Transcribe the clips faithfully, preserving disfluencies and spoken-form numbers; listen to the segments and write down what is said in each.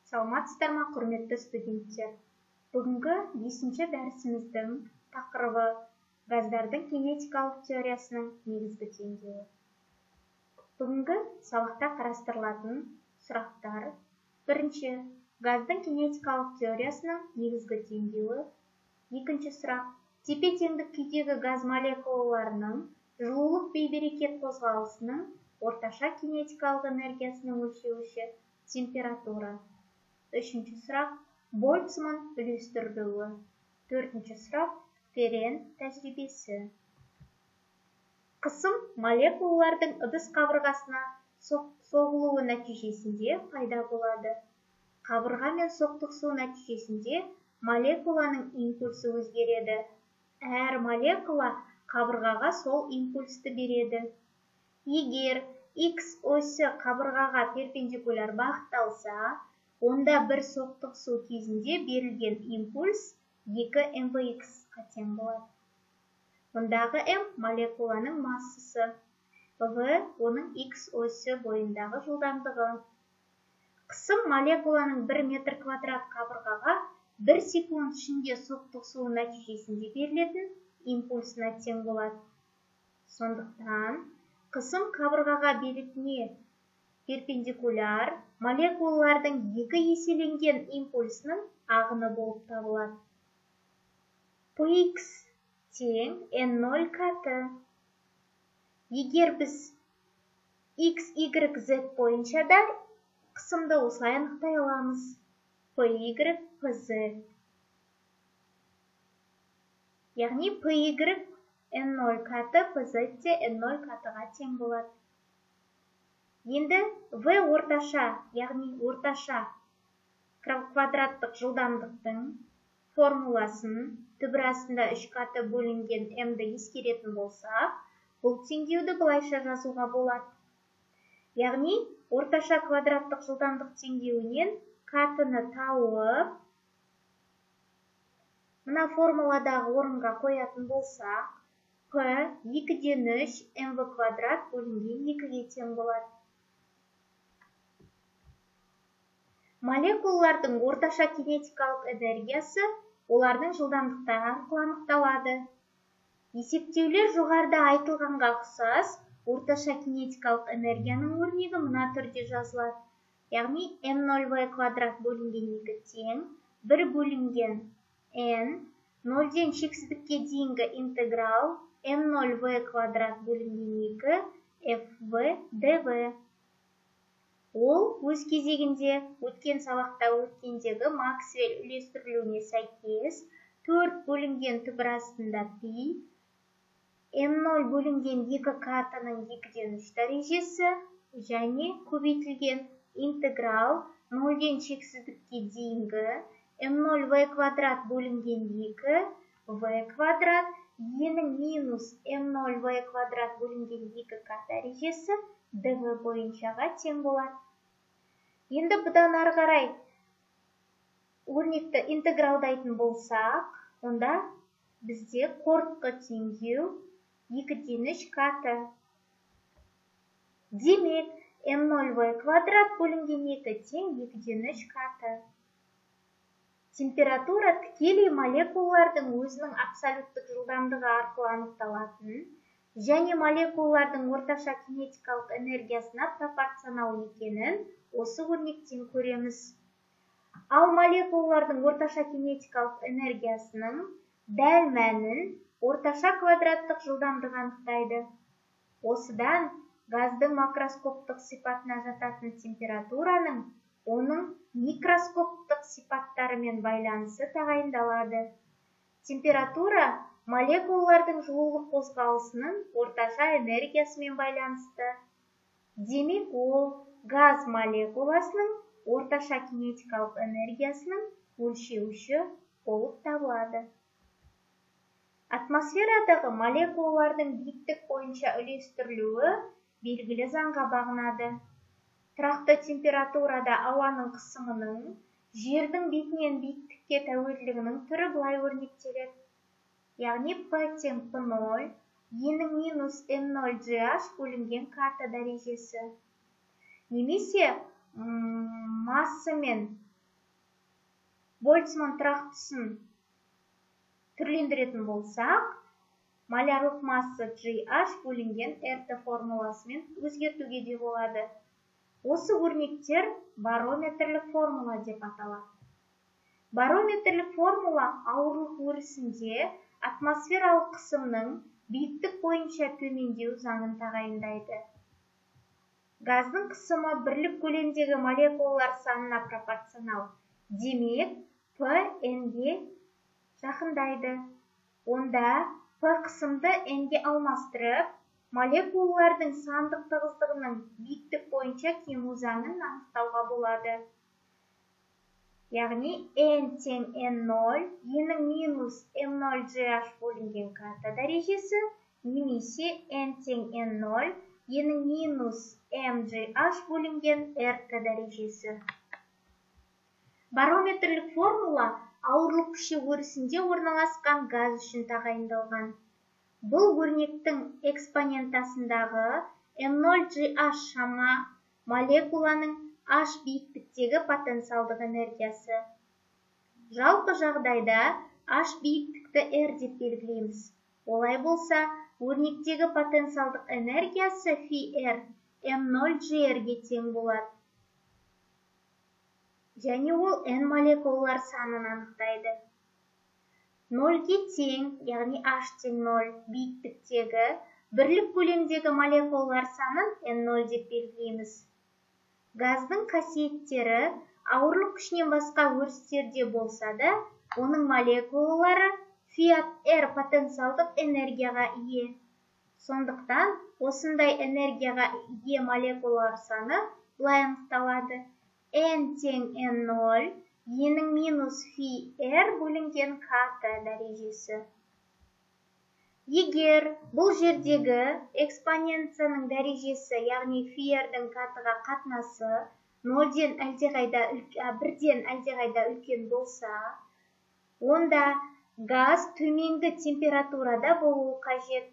Саламатсыздар ма, құрметті студенттер? Бүгінгі бесінші дәрісіміздің тақырыбы газдардың кинетикалық теориясының негізгі теңдеуі. Бүгінгі сабақта қарастырылатын сұрақтар: бірінші, газдың кинетикалық теориясының негізгі теңдеуі. Екінші сұрақ: тепе-теңдік күйдегі газ молекулаларының жылулық бейберекет қозғалысының орташа кинетикалық энергиясының өлшеуіші температура. Үшінші сұрақ: Больцман үлестірілуі. Төртінші сұрақ: Ферен тәжірибесі. Қысым молекулалардың ыдыс қабырғасына соғылуы нәтижесінде пайда болады. Қабырға мен соқтығысу нәтижесінде молекуланың импульсы өзгереді. Әр молекула қабырғаға сол импульсті береді. Егер X осі қабырғаға перпендикуляр бағытталса, онда бір соқтығысу кезінде берілген импульс екі эм вэ икс-қа тең болады. Ондағы M молекуланың массасы, V оның X осі бойындағы жылдамдығы. Қысым молекуланың бір метр квадрат қабырғаға бір секунд ішінде соқтығысу нәтижесінде берілетін импульсына тең болады. Сондықтан, қысым қабырғаға беретіне перпендикуляр молекулалардың екі еселенген импульсінің ағыны болып табылады. Px тең эн нөл кт. Егер біз X, Y, Z бойынша да қысымды осылай анықтай аламыз. Py, Pz. Яғни Py эн нөл кт, Pz те эн нөл кт-ға тең болады. Енді V орташа, яғни орташа квадраттық жылдамдықтың формуласын түбір астында үш каты бөлінген M-ді ескеретін болсақ, бұл теңдеуді былайша жазуға болады. Яғни, орташа квадраттық жылдамдық теңдеуінен катыны тауып, мына формуладағы орынға қоятын болсақ, P екіден үш эм вэ квадрат бөлінген екіге тең болады. Молекулалардың орташа кинетикалық энергиясы олардың жылдамдықтары арқылы анықталады. Есептеулер жоғарыда айтылғанға ұқсас, орташа кинетикалық энергияның өрнегі мына түрде жазылады. Яғни эм нөл вэ квадрат бөлінген екі тең, бір бөлінген n, нөлден шексіздікке дейінгі интеграл эм нөл вэ квадрат бөлінген екі, эф вэ дв. Ол өз кезегінде өткен сабақта өткендегі Максвелл үлестірілуіне сәйкес төрт бөлінген түбір астында пи, эм нөл бөлінген екі катының екіден үш дәрежесі және көбейтілген интеграл нөлден шексіздікке дейінгі эм нөл вэ квадрат бөлінген екі, v квадрат, енің минус эм нөл вэ квадрат бөлінген екі к дәрежесі dv бойыншаға тең болады. Енді бұдан ары қарай өрнекті интегралдайтын болсақ, онда бізде қорытқы теңдеу екіден үш каты. Демек, эм нөл вэ квадрат бөлінген екі тең екіден үш каты. Температура тікелей молекулалардың өзінің абсолюттік жылдамдығы арқылы анықталатын және молекулалардың орташа кинетикалық энергиясына пропорционал екенін осы өрнектен көреміз. Ал молекулалардың орташа кинетикалық энергиясының дәл мәнін орташа квадраттық жылдамдығы анықтайды. Осыдан газдың макроскоптық сипатына жататын температураның оның микроскоптық сипаттарымен байланысы тағайындалады. Температура молекулалардың жылулық қозғалысының орташа энергиясымен байланысты. Демек, ол газ молекуласының орташа кинетикалық энергиясының өлшеуіші болып табылады. Атмосферадағы молекулалардың биіктік бойынша үлестірілуі белгілі заңға бағынады. Тұрақты температурада ауаның қысымының жердің бетінен биіктікке тәуелділігінің түрі былай өрнектеледі. Яғни P тең P нөл, енің минус эм нөл джи аш бөлінген ката дәрежесі. Немесе масса мен Больцман тұрақтысын түрлендіретін болсақ, малярлық масса GH бөлінген RT формуласымен өзгертуге де болады. Осы өрнектер барометрлік формула деп аталады. Барометрлік формула ауырлық өрісінде атмосфералық қысымның биіктік бойынша төмендеу заңын тағайындайды. Газдың қысымы бірлік көлемдегі молекулалар санына пропорционал. Демек, P N-ге жақындайды. Онда P қысымды N-ге алмастырып, молекулалардың сандық тығыздығының биіктік бойынша кему заңын анықтауға болады. Яғни N тең N нөл, N-ің минус M нөл GH бөлінген К дәрежесі, немесе N тең N нөл, N-ің минус M GH бөлінген RT дәрежесі. Барометрлік формула ауырлық күші өрісінде орналасқан газ үшін тағайындалған. Бұл өрнектің экспонентасындағы M нөл GH шама молекуланың H биіктіктегі потенциалдық энергиясы. Жалпы жағдайда H биіктікті R деп белгілейміз. Олай болса, өрнектегі потенциалдық энергиясы φR M нөл G R-ге тең болады. Және ол N молекулалар санын анықтайды. нөлге тең, яғни H тең нөл биіктіктегі бірлік көлемдегі молекулалар санын N нөл деп белгілейміз. Газдың қасиеттері ауырлық күшінен басқа өрістерде болса да, оның молекулалары φR потенциалдық энергияға ие. Сондықтан, осындай энергияға ие молекулалар саны былай анықталады. N тең N нөл, N-ің минус φR бөлінген К дәрежесі. Егер бұл жердегі экспоненцияның дәрежесі, яғни φR-дің К-ға қатынасы нөлден әлдеқайда бірден әлдеқайда үлкен болса, онда газ төменгі температурада болуы қажет.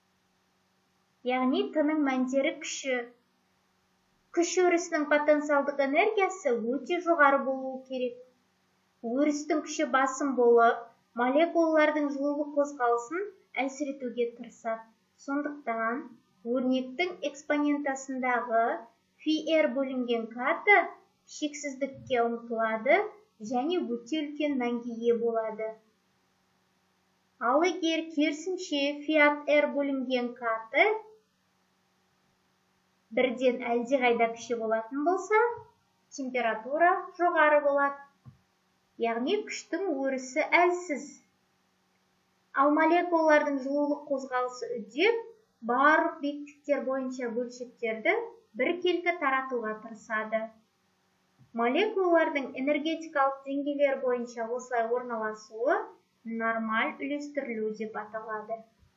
Яғни Т-ның мәндері күші. Күш өрісінің потенциалдық энергиясы өте жоғары болуы керек. Өрістің күші басым болып, молекулалардың жылулық қозғалысын әлсіретуге тырысады. Сондықтан, өрнектің экспонентасындағы φR бөлінген К шексіздікке ұмтылады және өте үлкен мәнге ие болады. Ал егер керісінше φR бөлінген К бірден әлдеқайда кіші болатын болса, температура жоғары болады. Яғни күштің өрісі әлсіз. Ал молекулалардың жылулық қозғалысы үдеп, барлық биіктіктер бойынша бөлшектерді біркелкі таратуға тырысады. Молекулалардың энергетикалық деңгейлер бойынша осылай орналасуы нормаль үлестірілу деп аталады.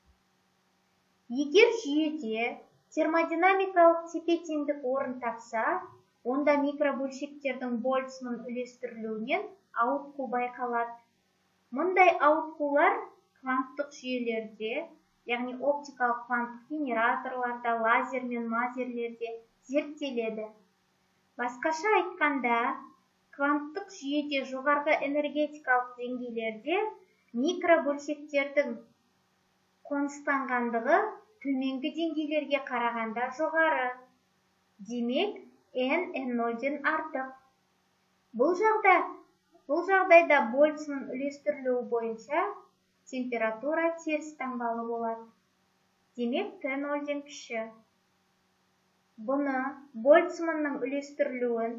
Егер жүйеде термодинамикалық тепе-теңдік орын тапса, онда микробөлшектердің Больцман үлестірілуінен ауытқу байқалады. Мұндай ауытқулар кванттық жүйелерде, яғни оптикалық кванттық генераторларда, лазер мен мазерлерде зерттеледі. Басқаша айтқанда, кванттық жүйеде жоғарғы энергетикалық деңгейлерде микробөлшектердің қоныстанғандығы төменгі деңгейлерге қарағанда жоғары. Демек, N N нөлден артық. Бұл жағдай, бұл жағдайда Больцман үлестірілуі бойынша температура теріс таңбалы болады. Демек, Т нөлден кіші. Бұны Больцманның үлестірілуін,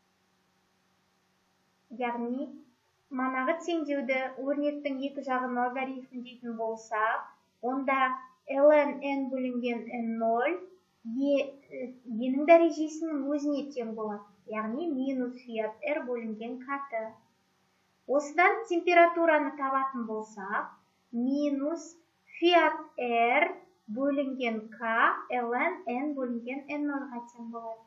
яғни манағы теңдеуді өрнектің екі жағын логарифм дейтін болсақ, онда ln n бөлінген N нөл N-ің дәрежесінің өзіне тең болады, яғни минус φR бөлінген К. Осыдан температураны табатын болсақ, минус φR бөлінген К ln n бөлінген N нөлға тең болады.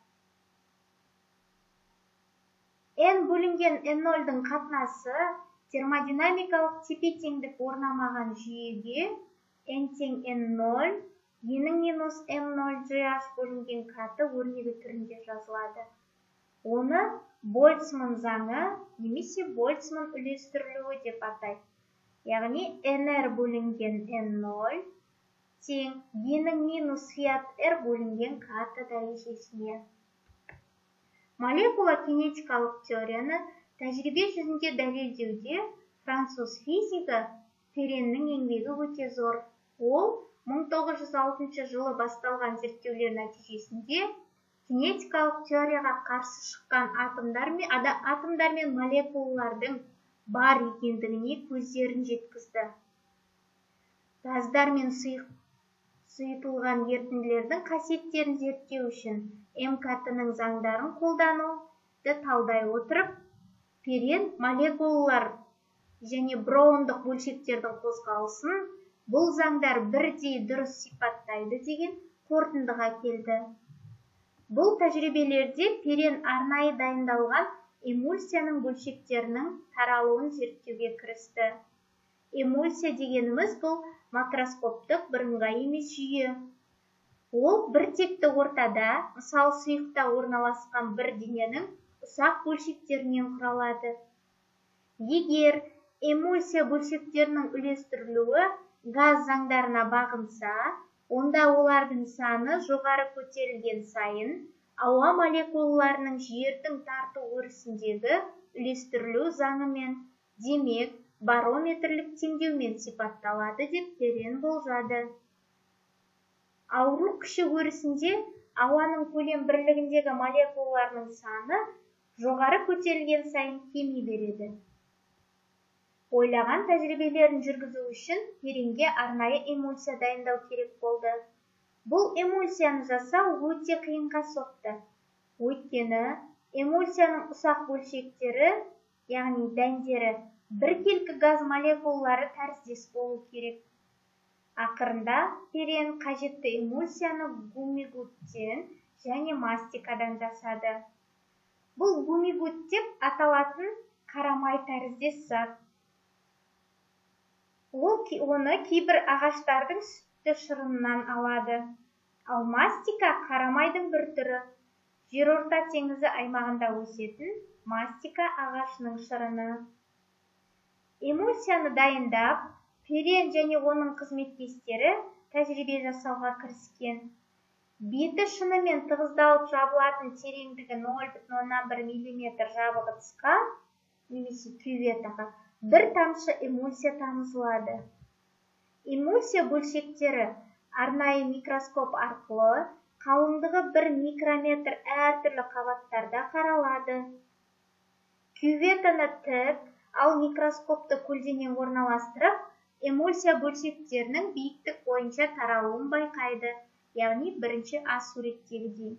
N бөлінген N нөлдің қатынасы термодинамикалық тепе-теңдік орнамаған жүйеге N тең N нөл, N-ің минус M нөл GH бөлінген К өрнегі түрінде жазылады. Оны Больцман заңы немесе Больцман үлестірілуі деп атайды. Яғни nr бөлінген эн ноль тең G-нің минус фиат R бөлінген ката дәрежесіне. Молекула кинетикалық теорияны тәжірибе жүзінде дәлелдеуде француз физигі Переннің еңбегі өте зор. Ол мың тоғыз жүз алтыншы жылы басталған зерттеулер нәтижесінде кинетикалық теорияға қарсы шыққан атомдар мен, атомдар мен молекулалардың бар екендігіне көздерін жеткізді. Газдар мен сұйытылған ерітінділердің қасиеттерін зерттеу үшін МКТ-ның заңдарын қолдануды талдай отырып, Перен молекулалар және броундық бөлшектердің қозғалысын бұл заңдар бірдей дұрыс сипаттайды деген қорытындыға келді. Бұл тәжірибелерде Перен арнайы дайындалған эмульсияның бөлшектерінің таралуын зерттеуге кірісті. Эмульсия дегеніміз бұл макроскоптық бірыңғай емес жүйе. Ол бір текті ортада, мысалы сұйықта орналасқан бір дененің ұсақ бөлшектерінен құралады. Егер эмульсия бөлшектерінің үлестірілуі газ заңдарына бағынса, онда олардың саны жоғары көтерілген сайын ауа молекулаларының жердің тарту өрісіндегі үлестірілу заңымен, демек, барометрлік теңдеумен сипатталады деп Перен болжады. Ауру күші өрісінде ауаның көлем бірлігіндегі молекулаларының саны жоғары көтерілген сайын кеми береді. Ойлаған тәжірибелерін жүргізу үшін Перенге арнайы эмульсия дайындау керек болды. Бұл эмульсияны жасау өте қиынға соқты. Өйткені эмульсияның ұсақ бөлшектері, яғни дәндері, біркелкі газ молекулалары тәріздес болу керек. Ақырында Перен қажетті эмульсияны гумигуттен және мастикадан жасады. Бұл гумигут деп аталатын қарамай тәріздес зат. Ол оны кейбір ағаштардың сүтті шырынынан алады. Ал мастика қарамайдың бір түрі. Жерорта теңізі аймағында өсетін мастика ағашының шырыны. Эмульсияны дайындап, Перен және оның қызметтестері тәжірибе жасауға кіріскен. Беті шынымен тығыздалып жабылатын тереңдігі нөл бүтін оннан бір миллиметр жабық ыдысқа, немесе кюветаға, бір тамшы эмульсия тамызылады. Эмульсия бөлшектері арнайы микроскоп арқылы қалыңдығы бір микрометр әртүрлі қабаттарда қаралады. Кюветаны тік, ал микроскопты көлденең орналастырып, эмульсия бөлшектерінің биіктік бойынша таралуын байқайды, яғни бірінші А суреттегідей.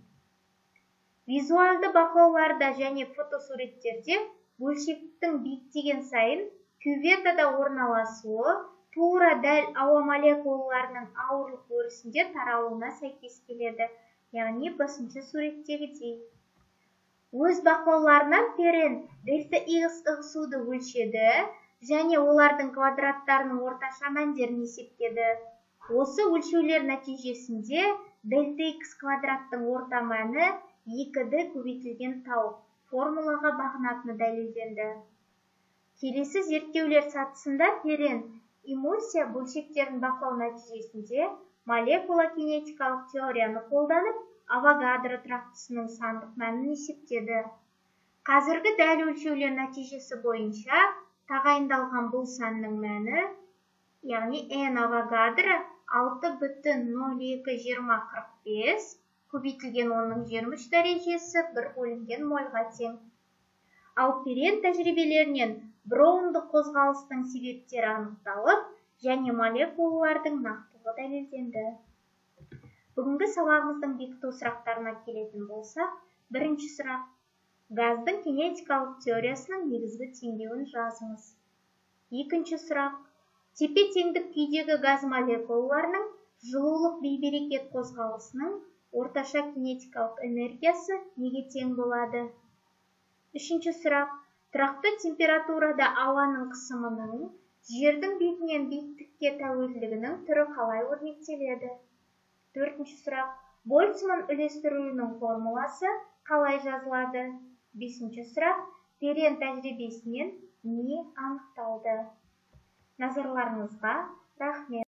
Визуалды бақылауларда және фотосуреттерде бөлшектің биіктеген сайын кюветада орналасуы тура дәл ауа молекулаларының ауырлық өрісінде таралуына сәйкес келеді, яғни басыншы суреттегідей. Өз бақылауларынан Перен дельта Х ығысуды өлшеді және олардың квадраттарының орташа мәндерін есептеді. Осы өлшеулер нәтижесінде дельта Х квадраттың орта мәні екі д көбейтілген тау формулаға бағынатыны дәлелденді. Келесі зерттеулер сатысында Перен эмульсия бөлшектерін бақылау нәтижесінде молекула кинетикалық теорияны қолданып, Авогадро тұрақтысының сандық мәнін есептеді. Қазіргі дәл өлшеулер нәтижесі бойынша тағайындалған бұл санның мәні, яғни n Авогадро алты бүтін нөл екі жиырма қырық бес көбейтілген онның жиырма үш дәрежесі бір бөлінген мольға тең. Ал Перен тәжірибелерінен броундық қозғалыстың себептері анықталып, және молекулалардың нақтылығы дәлелденді. Бүгінгі сабағымыздың бекіту сұрақтарына келетін болсақ, бірінші сұрақ: газдың кинетикалық теориясының негізгі теңдеуін жазыңыз. Екінші сұрақ: тепе-теңдік күйдегі газ молекулаларының жылулық бейберекет қозғалысының орташа кинетикалық энергиясы неге тең болады? Үшінші сұрақ: тұрақты температурада ауаның қысымының жердің бетінен биіктікке тәуелділігінің түрі қалай өрнектеледі? Төртінші сұрақ: Больцман үлестіруінің формуласы қалай жазылады? Бесінші сұрақ. Терең тәжірибесінен не анықталды? Назарларыңызға рахмет.